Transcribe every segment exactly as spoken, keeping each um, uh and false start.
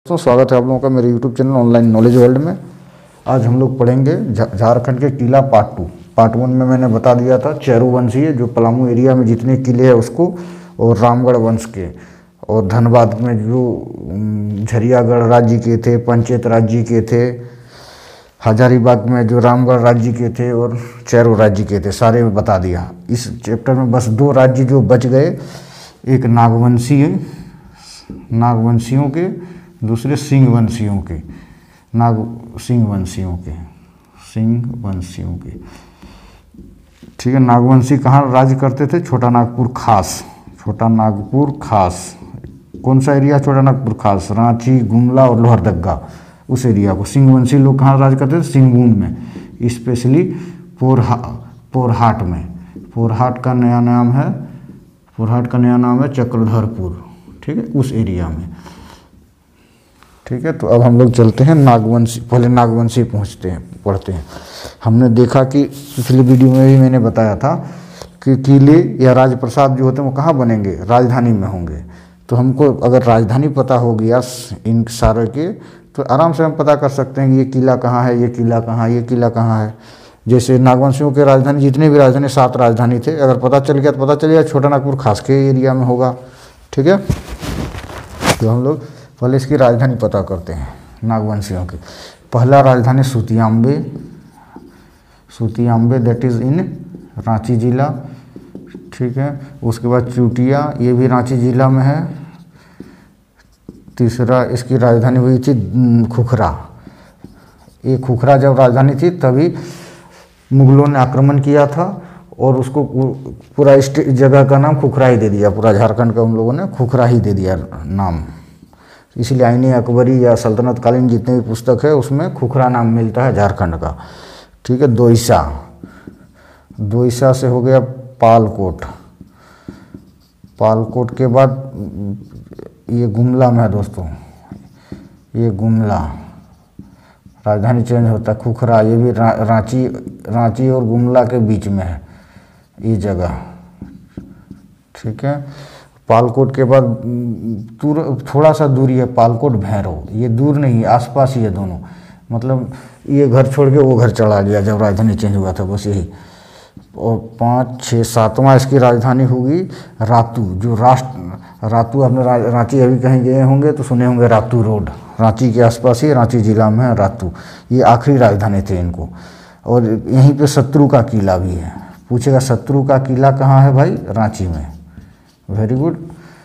दोस्तों स्वागत है आप लोगों का मेरे YouTube channel online knowledge world में। आज हम लोग पढ़ेंगे झारखंड के किला पार्ट टू। पार्ट वन में मैंने बता दिया था चेरू वंशीय जो पलामू एरिया में जितने किले हैं उसको, और रामगढ़ वंश के, और धनबाद में जो झरियागढ़ राज्य के थे, पंचेत राज्य के थे, हजारीबाग में जो रामगढ़ राज्य के थे और चेरू राज्य के थे, सारे बता दिया। इस चैप्टर में बस दो राज्य जो बच गए, एक नागवंशीय नागवंशियों के, दूसरे सिंह वंशियों के, नाग सिंह वंशियों के सिंह वंशियों के ठीक है। नागवंशी कहाँ राज्य करते थे? छोटा नागपुर खास। छोटा नागपुर खास कौन सा एरिया? छोटा नागपुर खास, रांची, गुमला और लोहरदगा, उस एरिया को। सिंह वंशी लोग कहाँ राज करते थे? सिंहभूम में, स्पेशली पोरहा पोरहाट में। पोरहाट का नया नाम है पोरहाट का नया नाम है चक्रधरपुर, ठीक है, उस एरिया में। ठीक है, तो अब हम लोग चलते हैं नागवंशी। पहले नागवंशी पहुंचते हैं पढ़ते हैं। हमने देखा कि पिछले वीडियो में भी मैंने बताया था कि किले या राजप्रसाद जो होते हैं वो कहाँ बनेंगे? राजधानी में होंगे। तो हमको अगर राजधानी पता हो गया इन सारे के, तो आराम से हम पता कर सकते हैं कि ये किला कहाँ है, ये किला कहाँ है, ये किला कहाँ है। जैसे नागवंशियों के राजधानी, जितने भी राजधानी, सात राजधानी थे, अगर पता चल गया तो पता चल गया छोटा नागपुर खास के एरिया में होगा। ठीक है, तो हम लोग पहले इसकी राजधानी पता करते हैं नागवंशियों की। पहला राजधानी Sutiyambe Sutiyambe that is in Ranchi जिला। ठीक है, उसके बाद चूटिया, ये भी रांची जिला में है। तीसरा इसकी राजधानी हुई थी खुखरा। ये खुखरा जब राजधानी थी तभी मुगलों ने आक्रमण किया था और उसको पूरा इस जगह का नाम खुखरा ही दे दिया। पूरा झारखंड का उन लोगों ने खुखरा ही दे दिया नाम। इसलिए आईने अकबरी या सल्तनत कालीन जितने भी पुस्तक है उसमें खुखरा नाम मिलता है झारखंड का। ठीक है, दोईसा दोईसा से हो गया पालकोट। पालकोट के बाद ये गुमला में है दोस्तों, ये गुमला। राजधानी चेंज होता है, खुखरा, ये भी रा, रांची रांची और गुमला के बीच में है ये जगह। ठीक है, पालकोट के बाद थोड़ा सा दूरी है पालकोट भैरव। ये दूर नहीं, आसपास ही है दोनों। मतलब ये घर छोड़ के वो घर चला गया जब राजधानी चेंज हुआ था, बस यही। और पाँच छः सातवां इसकी राजधानी होगी रातू। जो राष्ट्र रातू, आपने रा, रांची अभी कहीं गए होंगे तो सुने होंगे रातू रोड, रांची के आसपास ही रांची जिला में है रातू। ये आखिरी राजधानी थे इनको। और यहीं पे शत्रु का किला भी है। पूछेगा शत्रु का किला कहाँ है भाई? रांची में। वेरी गुड,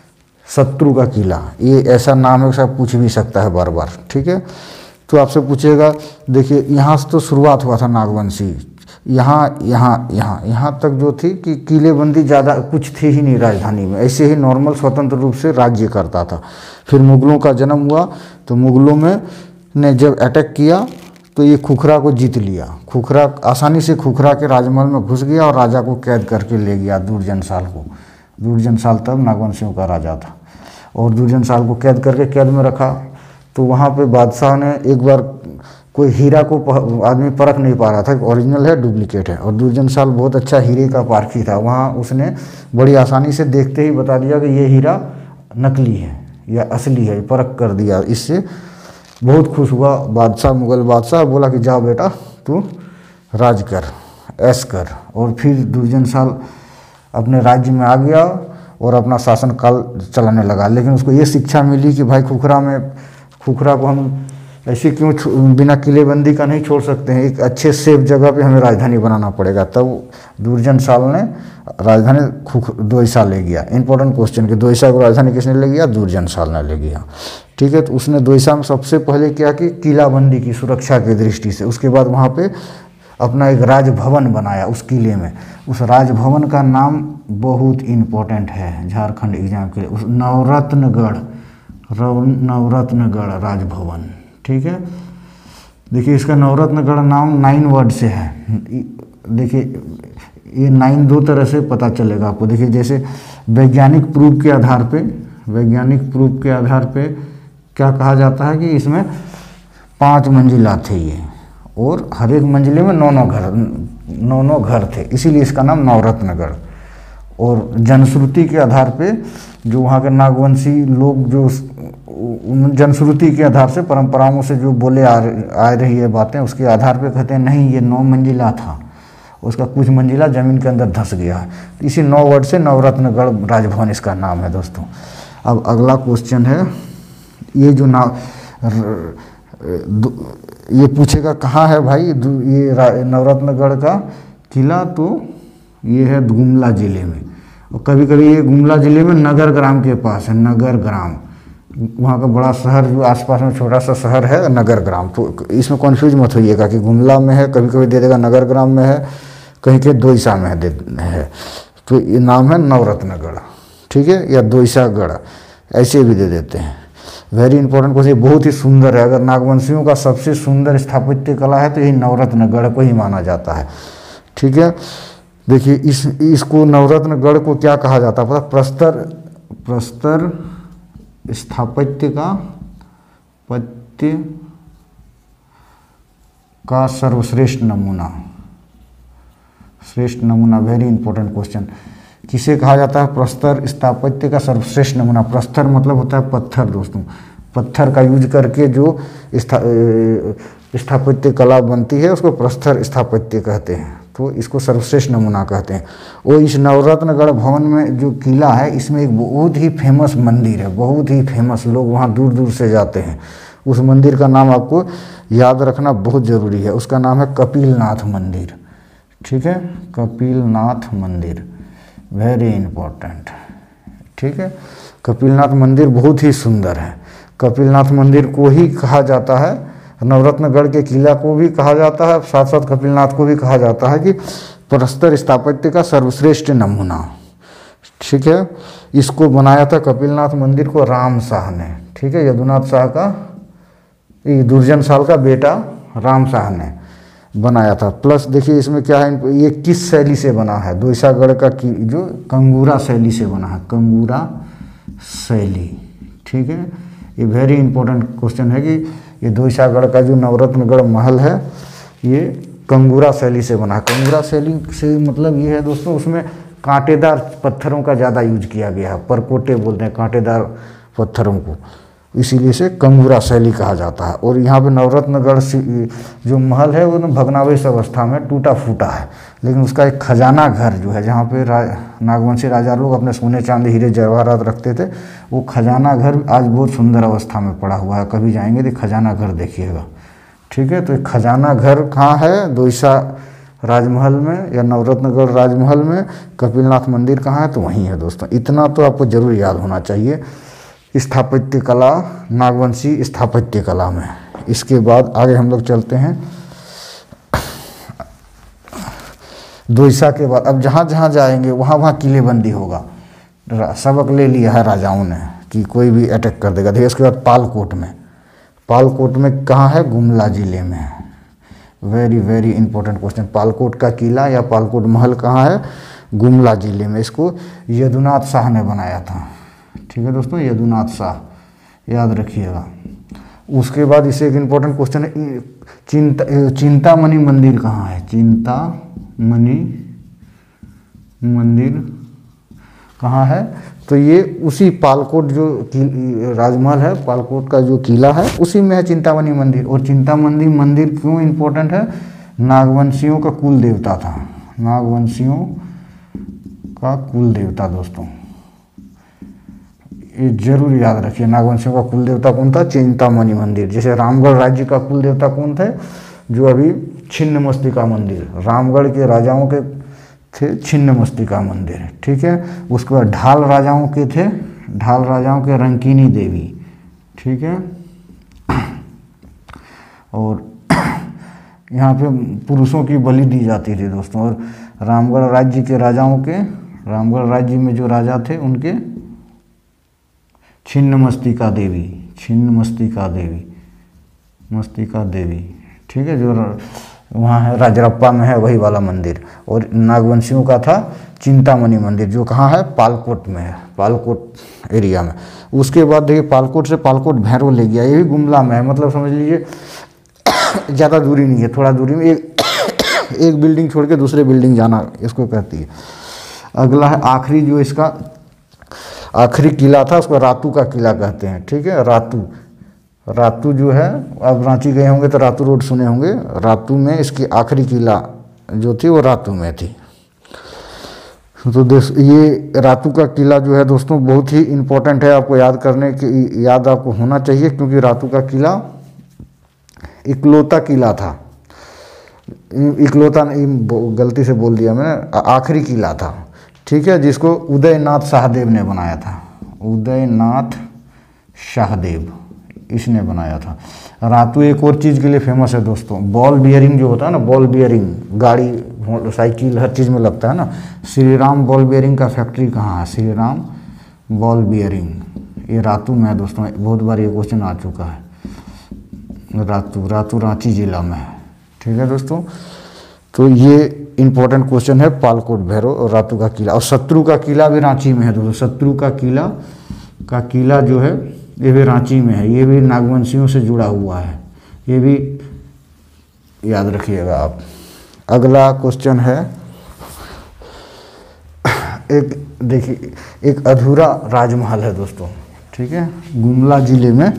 शत्रु का किला, ये ऐसा नाम है, सब पूछ भी सकता है बार बार। ठीक है, तो आपसे पूछेगा, देखिए यहाँ से तो शुरुआत हुआ था नागवंशी। यहाँ यहाँ यहाँ यहाँ तक जो थी कि किलेबंदी ज़्यादा कुछ थी ही नहीं राजधानी में, ऐसे ही नॉर्मल स्वतंत्र रूप से राज्य करता था। फिर मुगलों का जन्म हुआ तो मुगलों में ने जब अटैक किया तो ये खुखरा को जीत लिया। खुखरा आसानी से खुखरा के राजमहल में घुस गया और राजा को कैद करके ले गया, दुर्जनसाल को। दुर्जनसाल तब नागवंशियों का राजा था और दुर्जनसाल को कैद करके कैद में रखा। तो वहाँ पे बादशाह ने एक बार कोई हीरा को आदमी परख नहीं पा रहा था ओरिजिनल है डुप्लीकेट है, और दुर्जनसाल बहुत अच्छा हीरे का पारखी था। वहाँ उसने बड़ी आसानी से देखते ही बता दिया कि ये हीरा नकली है या असली है, परख कर दिया। इससे बहुत खुश हुआ बादशाह, मुगल बादशाह। बोला कि जाओ बेटा तू राज कर, ऐश कर। और फिर दुर्जनसाल अपने राज्य में आ गया और अपना शासन काल चलाने लगा। लेकिन उसको ये शिक्षा मिली कि भाई खुखरा में खुखरा को हम ऐसे क्यों बिना किलेबंदी का नहीं छोड़ सकते हैं, एक अच्छे सेफ जगह पे हमें राजधानी बनाना पड़ेगा। तब दुर्जनसाल ने राजधानी खुख दोईसा ले गया। इंपॉर्टेंट क्वेश्चन कि दोईसा को राजधानी किसने ले गया? दुर्जनसाल ने ले गया। ठीक है, तो उसने दोईसा में सबसे पहले क्या कि किलाबंदी की, सुरक्षा की दृष्टि से। उसके बाद वहाँ पे अपना एक राजभवन बनाया उस किले में। उस राजभवन का नाम बहुत इम्पोर्टेंट है झारखंड एग्जाम के लिए, उस नवरत्नगढ़ नवरत्नगढ़ राजभवन। ठीक है, देखिए इसका नवरत्नगढ़ नाम नाइन वर्ड से है। देखिए ये नाइन दो तरह से पता चलेगा आपको। देखिए जैसे वैज्ञानिक प्रूफ के आधार पे वैज्ञानिक प्रूफ के आधार पे क्या कहा जाता है कि इसमें पाँच मंजिला थे ये, और हर एक मंजिले में नौ नौ घर नौ नौ घर थे, इसीलिए इसका नाम नवरत्नगढ़। और जनश्रुति के आधार पे जो वहाँ के नागवंशी लोग जो उन जनश्रुति के आधार से, परंपराओं से जो बोले आ, आ रही है बातें, उसके आधार पे कहते हैं नहीं ये नौ मंजिला था, उसका कुछ मंजिला जमीन के अंदर धंस गया है। इसी नौ वर्ड से नवरत्नगढ़ राजभवन इसका नाम है दोस्तों। अब अगला क्वेश्चन है, ये जो नाम ये पूछेगा कहाँ है भाई ये नवरत्नगढ़ का किला, तो ये है गुमला जिले में। और कभी कभी ये गुमला जिले में नगर ग्राम के पास है, नगर ग्राम, वहाँ का बड़ा शहर जो आसपास में छोटा सा शहर है नगर ग्राम। तो इसमें कन्फ्यूज मत होइएगा कि गुमला में है, कभी कभी दे देगा नगर ग्राम में है, कहीं के दोईसा में दे है, तो ये नाम है नवरत्नगढ़, ठीक है, या दोईसागढ़ ऐसे भी दे देते हैं। वेरी इंपॉर्टेंट क्वेश्चन, बहुत ही सुंदर है। अगर नागवंशियों का सबसे सुंदर स्थापत्य कला है तो यही नवरत्नगढ़ को ही माना जाता है, ठीक है। देखिए इस इसको नवरत्नगढ़ को क्या कहा जाता है पता, प्रस्तर प्रस्तर स्थापत्य का पत्य का सर्वश्रेष्ठ नमूना, श्रेष्ठ नमूना, वेरी इंपॉर्टेंट क्वेश्चन। किसे कहा जाता है प्रस्तर स्थापत्य का सर्वश्रेष्ठ नमूना? प्रस्तर मतलब होता है पत्थर दोस्तों, पत्थर का यूज करके जो स्थापत्य कला बनती है उसको प्रस्तर स्थापत्य कहते हैं, तो इसको सर्वश्रेष्ठ नमूना कहते हैं। और इस नवरत्नगढ़ भवन में जो किला है इसमें एक बहुत ही फेमस मंदिर है, बहुत ही फेमस, लोग वहाँ दूर दूर से जाते हैं। उस मंदिर का नाम आपको याद रखना बहुत ज़रूरी है, उसका नाम है कपिलनाथ मंदिर, ठीक है, कपिलनाथ मंदिर, वेरी इंपॉर्टेंट, ठीक है। कपिलनाथ मंदिर बहुत ही सुंदर है। कपिलनाथ मंदिर को ही कहा जाता है, नवरत्नगढ़ के किला को भी कहा जाता है, साथ साथ कपिलनाथ को भी कहा जाता है कि प्रस्तर स्थापत्य का सर्वश्रेष्ठ नमूना, ठीक है। इसको बनाया था कपिलनाथ मंदिर को राम शाह ने, ठीक है, यदुनाथ शाह का, दुर्जन साल का बेटा राम शाह ने बनाया था। प्लस देखिए इसमें क्या है, ये किस शैली से बना है, दोईसागढ़ का की जो कंगूरा शैली से बना है, कंगूरा शैली, ठीक है। ये वेरी इंपॉर्टेंट क्वेश्चन है कि ये दोईसागढ़ का जो नवरत्नगढ़ महल है ये कंगूरा शैली से बना है। कंगूरा शैली से मतलब ये है दोस्तों, उसमें कांटेदार पत्थरों का ज़्यादा यूज किया गया है, परकोटे बोलते हैं कांटेदार पत्थरों को, इसीलिए इसे कंगूरा शैली कहा जाता है। और यहाँ पे नवरत्नगढ़ जो महल है वो भग्नावशेष अवस्था में टूटा फूटा है, लेकिन उसका एक खजाना घर जो है जहाँ पे रा, नागवंशी राजा लोग अपने सोने चांदी हीरे जवाहरात रखते थे, वो खजाना घर आज बहुत सुंदर अवस्था में पड़ा हुआ है। कभी जाएंगे तो खजाना घर देखिएगा, ठीक है। तो एक खजाना घर कहाँ है, दोईसा राजमहल में या नवरत्नगढ़ राजमहल में। कपिलनाथ मंदिर कहाँ है, तो वहीं है दोस्तों। इतना तो आपको जरूर याद होना चाहिए स्थापत्य कला, नागवंशी स्थापत्य कला में। इसके बाद आगे हम लोग चलते हैं दोईसा के बाद। अब जहाँ जहाँ जाएंगे वहाँ वहाँ किलेबंदी होगा, सबक ले लिया है राजाओं ने कि कोई भी अटैक कर देगा। देखिए इसके बाद पालकोट में, पालकोट में कहाँ है, गुमला जिले में। Very very important question, Palkot का किला या पालकोट महल कहाँ है, गुमला जिले में। इसको यदुनाथ शाह ने बनाया था, ठीक है दोस्तों, यदुनाथ शाह, याद रखिएगा। उसके बाद इसे एक इम्पोर्टेंट क्वेश्चन है, चिंता चिंतामणि मंदिर कहाँ है, चिंतामणि मंदिर कहाँ है, तो ये उसी पालकोट जो राजमहल है, पालकोट का जो किला है उसी में है चिंतामणि मंदिर। और चिंतामणि मंदिर क्यों इम्पोर्टेंट है, नागवंशियों का कुल देवता था, नागवंशियों का कुल देवता दोस्तों, ये जरूर याद रखिए। नागवंशियों का कुल देवता कौन था, चिंतामणि मंदिर। जैसे रामगढ़ राज्य का कुल देवता कौन थे, जो अभी छिन्नमस्तिका मंदिर, रामगढ़ के राजाओं के थे छिन्नमस्तिका मंदिर, ठीक है। उसके बाद ढाल राजाओं के थे, ढाल राजाओं के रंकीनी देवी, ठीक है। और यहाँ पे पुरुषों की बलि दी जाती थी दोस्तों। और रामगढ़ राज्य के राजाओं के, रामगढ़ राज्य में जो राजा थे उनके छिन्नमस्तिका देवी, छिन्नमस्तिका देवी, मस्तिका देवी, ठीक है, जो वहाँ है राजरप्पा में है वही वाला मंदिर। और नागवंशियों का था चिंतामणि मंदिर, जो कहाँ है, पालकोट में है, पालकोट एरिया में। उसके बाद देखिए पालकोट से पालकोट भैरव ले गया, ये भी गुमला में है, मतलब समझ लीजिए ज़्यादा दूरी नहीं है, थोड़ा दूरी में, एक एक बिल्डिंग छोड़ के दूसरे बिल्डिंग जाना इसको कहती है। अगला है आखिरी जो इसका आखिरी किला था, उसको रातू का किला कहते हैं। ठीक है, रातू रातू जो है, आप रांची गए होंगे तो रातू रोड सुने होंगे, रातू में इसकी आखिरी किला जो थी वो रातू में थी। तो देश ये रातू का किला जो है दोस्तों बहुत ही इम्पोर्टेंट है, आपको याद करने की याद आपको होना चाहिए, क्योंकि रातू का किला इकलौता किला था, इकलौता नहीं, गलती से बोल दिया मैंने, आखिरी किला था। ठीक है, जिसको उदयनाथ शाहदेव ने बनाया था, उदयनाथ शाहदेव इसने बनाया था। रातू एक और चीज़ के लिए फेमस है दोस्तों, बॉल बियरिंग जो होता है ना, बॉल बियरिंग गाड़ी साइकिल हर चीज़ में लगता है ना। श्री राम बॉल बियरिंग का फैक्ट्री कहाँ है? श्री राम बॉल बियरिंग, ये रातू में है दोस्तों, बहुत बार ये क्वेश्चन आ चुका है। रातू रातू रांची जिला में है। ठीक है दोस्तों, तो ये इम्पोर्टेंट क्वेश्चन है, पालकोट भैरव और रातू का किला। और शत्रु का किला भी रांची में है दोस्तों, शत्रु का किला का किला जो है ये भी रांची में है, ये भी नागवंशियों से जुड़ा हुआ है, ये भी याद रखिएगा आप। अगला क्वेश्चन है, एक देखिए, एक अधूरा राजमहल है दोस्तों। ठीक है, गुमला जिले में,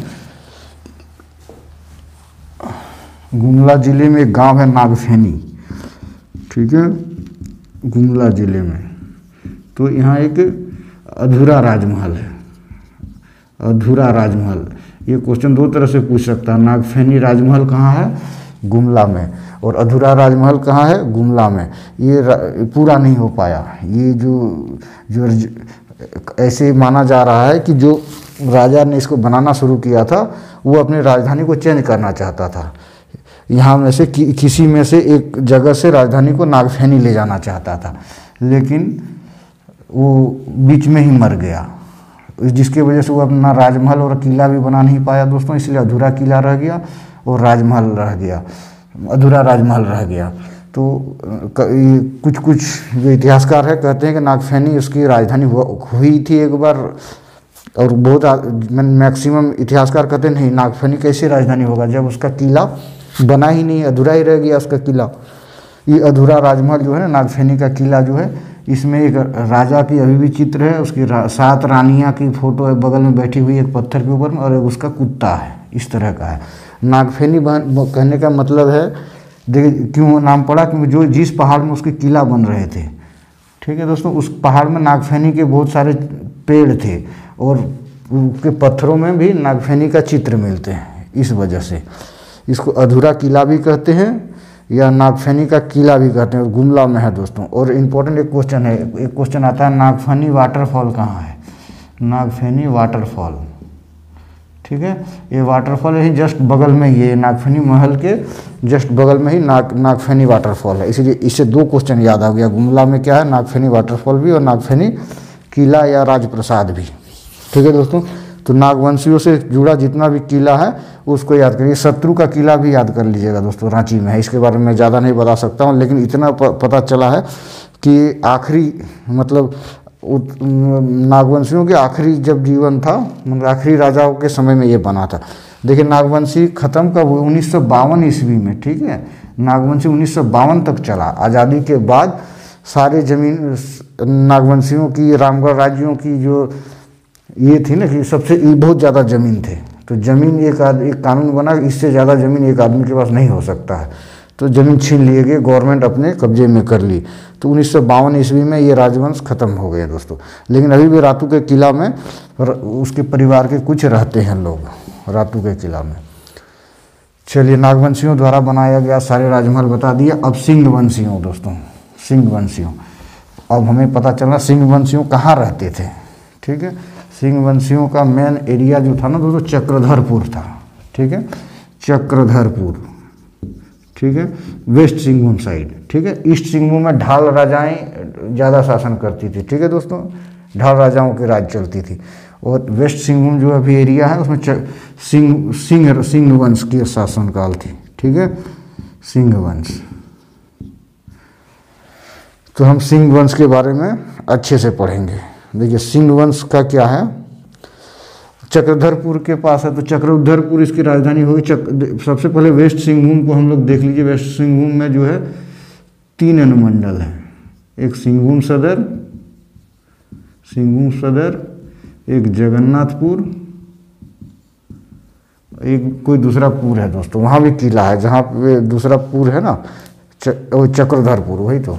गुमला जिले में एक गांव है नागफेनी। ठीक है, गुमला जिले में, तो यहाँ एक अधूरा राजमहल है, अधूरा राजमहल। ये क्वेश्चन दो तरह से पूछ सकता है, नागफेनी राजमहल कहाँ है? गुमला में। और अधूरा राजमहल कहाँ है? गुमला में। ये पूरा नहीं हो पाया, ये जो जो ऐसे माना जा रहा है कि जो राजा ने इसको बनाना शुरू किया था वो अपनी राजधानी को चेंज करना चाहता था, यहाँ में से कि, किसी में से एक जगह से राजधानी को नागफेनी ले जाना चाहता था, लेकिन वो बीच में ही मर गया, जिसकी वजह से वो अपना राजमहल और किला भी बना नहीं पाया दोस्तों, इसलिए अधूरा किला रह गया और राजमहल रह गया, अधूरा राजमहल रह गया। तो कुछ कुछ जो इतिहासकार है कहते हैं कि नागफेनी उसकी राजधानी हुई थी एक बार, और बहुत मैक्सिमम इतिहासकार कहते हैं नहीं, नागफेनी कैसे राजधानी होगा जब उसका किला बना ही नहीं, अधूरा ही रह गया उसका किला। ये अधूरा राजमहल जो है ना, नागफेनी का किला जो है, इसमें एक राजा की अभी भी चित्र है, उसकी रा, सात रानियां की फोटो है बगल में बैठी हुई एक पत्थर के ऊपर में, और एक उसका कुत्ता है, इस तरह का है। नागफेनी कहने का मतलब है, देखिए क्यों नाम पड़ा, क्योंकि जो जिस पहाड़ में उसके किला बन रहे थे, ठीक है दोस्तों, उस पहाड़ में नागफेनी के बहुत सारे पेड़ थे और उसके पत्थरों में भी नागफेनी का चित्र मिलते हैं, इस वजह से इसको अधूरा किला भी कहते हैं या नागफेनी का किला भी कहते हैं, गुमला में है दोस्तों। और इम्पोर्टेंट एक क्वेश्चन है, एक क्वेश्चन आता है, नागफेनी वाटरफॉल कहाँ है? नागफेनी वाटरफॉल, ठीक है, ये वाटरफॉल यही जस्ट बगल में, ये नागफेनी महल के जस्ट बगल में ही नाग नागफेनी वाटरफॉल है, इसीलिए इससे दो क्वेश्चन याद आ गया, गुमला में क्या है, नागफेनी वाटरफॉल भी और नागफेनी किला या राजप्रसाद भी। ठीक है दोस्तों, तो नागवंशियों से जुड़ा जितना भी किला है उसको याद करिए। शत्रु का किला भी याद कर लीजिएगा दोस्तों, रांची में है, इसके बारे में ज़्यादा नहीं बता सकता हूँ, लेकिन इतना पता चला है कि आखिरी मतलब नागवंशियों के आखिरी जब जीवन था, मतलब आखिरी राजाओं के समय में ये बना था। देखिए नागवंशी ख़त्म कब हुए? उन्नीस सौ बावन ईस्वी में। ठीक है, नागवंशी उन्नीस सौ बावन तक चला, आज़ादी के बाद सारे जमीन नागवंशियों की, रामगढ़ राज्यों की जो ये थी ना कि सबसे बहुत ज़्यादा ज़मीन थे, तो ज़मीन एक एक कानून बना, इससे ज़्यादा ज़मीन एक आदमी के पास नहीं हो सकता है, तो ज़मीन छीन लिए गए, गवर्नमेंट अपने कब्जे में कर ली। तो उन्नीस सौ बावन ईस्वी में ये राजवंश खत्म हो गए दोस्तों, लेकिन अभी भी रातू के किला में उसके परिवार के कुछ रहते हैं लोग रातू के किला में। चलिए, नागवंशियों द्वारा बनाया गया सारे राजमहल बता दिया। अब सिंह वंशियों दोस्तों, सिंह वंशियों, अब हमें पता चला सिंह वंशियों कहाँ रहते थे। ठीक है, सिंह वंशियों का मेन एरिया जो था ना दोस्तों, चक्रधरपुर था। ठीक है, चक्रधरपुर, ठीक है, वेस्ट सिंहभूम साइड। ठीक है, ईस्ट सिंहभूम में ढाल राजाएं ज़्यादा शासन करती थी। ठीक है दोस्तों, ढाल राजाओं की राज चलती थी, और वेस्ट सिंहभूम जो अभी एरिया है उसमें सिंह सिंह सिंह वंश की शासनकाल थी। ठीक है, सिंह वंश, तो हम सिंह वंश के बारे में अच्छे से पढ़ेंगे। देखिए सिंह वंश का क्या है, चक्रधरपुर के पास है, तो चक्रधरपुर इसकी राजधानी होगी। चक सबसे पहले वेस्ट सिंहभूम को हम लोग देख लीजिए। वेस्ट सिंहभूम में जो है तीन अनुमंडल हैं, एक सिंहभूम सदर, सिंहभूम सदर, एक जगन्नाथपुर, एक कोई दूसरा पुर है दोस्तों, वहाँ भी किला है, जहाँ पे दूसरा पुर है ना, च, चक्रधरपुर, वही तो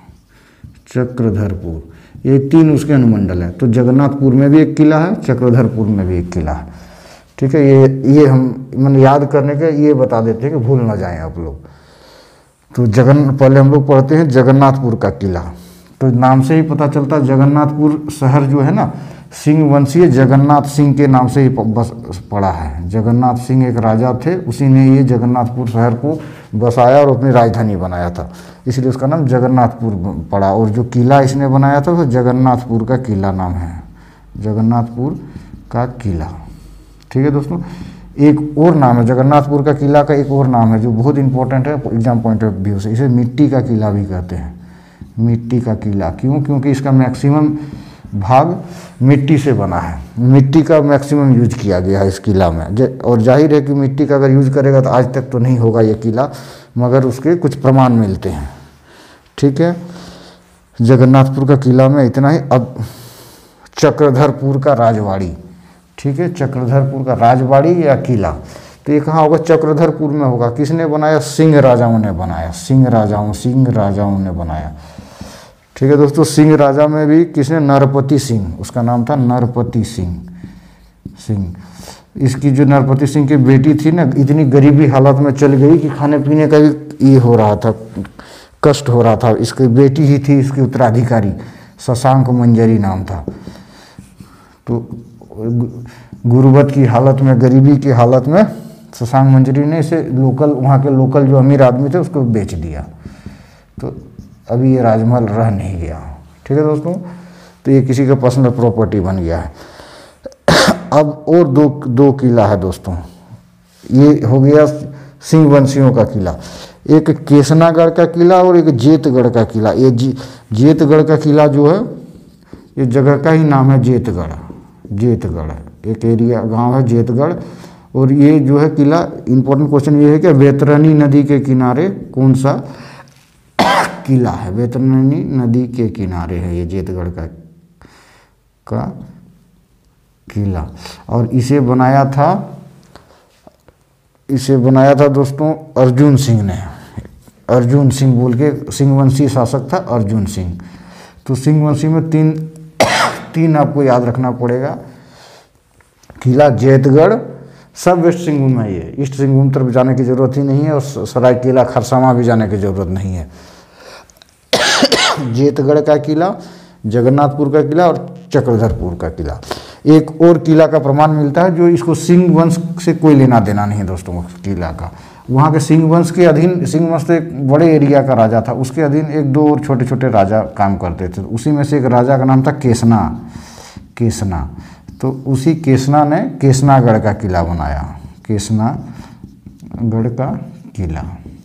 चक्रधरपुर, ये तीन उसके अनुमंडल है। तो जगन्नाथपुर में भी एक किला है, चक्रधरपुर में भी एक किला है। ठीक है, ये ये हम मैंने याद करने के ये बता देते हैं कि भूल ना जाएं आप लोग। तो जगन पहले हम लोग पढ़ते हैं जगन्नाथपुर का किला। तो नाम से ही पता चलता है जगन्नाथपुर शहर जो है ना, सिंह वंशीय जगन्नाथ सिंह के नाम से ही बस पड़ा है। जगन्नाथ सिंह एक राजा थे, उसी ने ये जगन्नाथपुर शहर को बसाया और अपनी राजधानी बनाया था, इसलिए उसका नाम जगन्नाथपुर पड़ा। और जो किला इसने बनाया था वो तो जगन्नाथपुर का किला नाम है, जगन्नाथपुर का किला। ठीक है दोस्तों, एक और नाम है जगन्नाथपुर का किला का, एक और नाम है जो बहुत इंपॉर्टेंट है एग्जाम पॉइंट ऑफ व्यू से, इसे मिट्टी का किला भी कहते हैं। मिट्टी का किला क्यों? क्योंकि इसका मैक्सिमम भाग मिट्टी से बना है, मिट्टी का मैक्सिमम यूज किया गया है इस किला में। और जाहिर है कि मिट्टी का अगर यूज करेगा तो आज तक तो नहीं होगा ये किला, मगर उसके कुछ प्रमाण मिलते हैं। ठीक है, जगन्नाथपुर का किला में इतना ही। अब चक्रधरपुर का राजवाड़ी, ठीक है, चक्रधरपुर का राजवाड़ी या किला, तो ये कहाँ होगा? चक्रधरपुर में होगा। किसने बनाया? सिंह राजाओं ने बनाया, सिंह राजाओं सिंह राजाओं ने बनाया। ठीक है दोस्तों, सिंह राजा में भी किसने? नरपति सिंह, उसका नाम था नरपति सिंह सिंह इसकी जो नरपति सिंह की बेटी थी ना, इतनी गरीबी हालत में चल गई कि खाने पीने का भी ये हो रहा था, कष्ट हो रहा था। इसकी बेटी ही थी इसकी उत्तराधिकारी, शशांक मंजरी नाम था। तो गुर्बत की हालत में, गरीबी की हालत में शशांक मंजरी ने इसे लोकल, वहाँ के लोकल जो अमीर आदमी थे उसको बेच दिया। तो अभी ये राजमहल रह नहीं गया। ठीक है दोस्तों, तो ये किसी का पर्सनल प्रॉपर्टी बन गया है। अब और दो दो किला है दोस्तों, ये हो गया सिंह वंशियों का किला, एक केसनागढ़ का किला और एक जेतगढ़ का किला। ये जी जेतगढ़ का किला जो है, ये जगह का ही नाम है जेतगढ़, जेतगढ़ एक एरिया गांव है जेतगढ़। और ये जो है किला, इंपॉर्टेंट क्वेश्चन ये है कि वैतरणी नदी के किनारे कौन सा किला है? वैतरणी नदी के किनारे है ये जेतगढ़ का का किला। और इसे बनाया था इसे बनाया था दोस्तों अर्जुन सिंह ने। अर्जुन सिंह बोल के सिंहवंशी शासक था अर्जुन सिंह। तो सिंहवंशी में तीन तीन आपको याद रखना पड़ेगा। किला जेतगढ़ सब वेस्ट सिंहभूम है, ये ईस्ट सिंहभूम तरफ जाने की जरूरत ही नहीं है, और सरायकेला खरसावां भी जाने की जरूरत नहीं है। जेतगढ़ का किला, जगन्नाथपुर का किला और चक्रधरपुर का किला। एक और किला का प्रमाण मिलता है जो इसको सिंह वंश से कोई लेना देना नहीं है दोस्तों। किला का वहाँ के सिंह वंश के अधीन, सिंह वंश तो एक बड़े एरिया का राजा था, उसके अधीन एक दो और छोटे छोटे राजा काम करते थे। उसी में से एक राजा का नाम था केसना केसना तो उसी केसना ने केसनागढ़ का किला बनाया, केसनागढ़ का किला।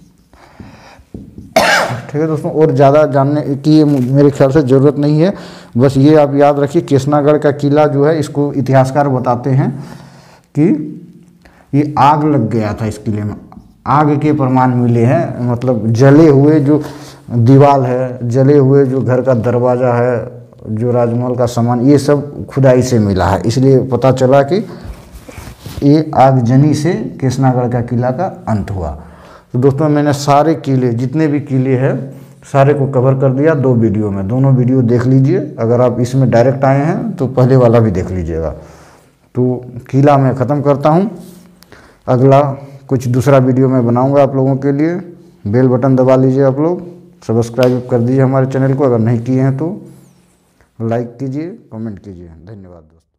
ठीक है दोस्तों, और ज़्यादा जानने की मेरे ख्याल से ज़रूरत नहीं है, बस ये आप याद रखिए केसनागढ़ का किला जो है, इसको इतिहासकार बताते हैं कि ये आग लग गया था इस किले में, आग के प्रमाण मिले हैं। मतलब जले हुए जो दीवार है, जले हुए जो घर का दरवाज़ा है, जो राजमहल का सामान, ये सब खुदाई से मिला है। इसलिए पता चला कि ये आगजनी से केसनागढ़ का किला का अंत हुआ। तो दोस्तों मैंने सारे किले, जितने भी किले हैं सारे को कवर कर दिया दो वीडियो में। दोनों वीडियो देख लीजिए, अगर आप इसमें डायरेक्ट आए हैं तो पहले वाला भी देख लीजिएगा। तो किला मैं ख़त्म करता हूँ, अगला कुछ दूसरा वीडियो मैं बनाऊँगा आप लोगों के लिए। बेल बटन दबा लीजिए आप लोग, सब्सक्राइब कर दीजिए हमारे चैनल को, अगर नहीं किए हैं तो लाइक कीजिए, कमेंट कीजिए। धन्यवाद दोस्तों।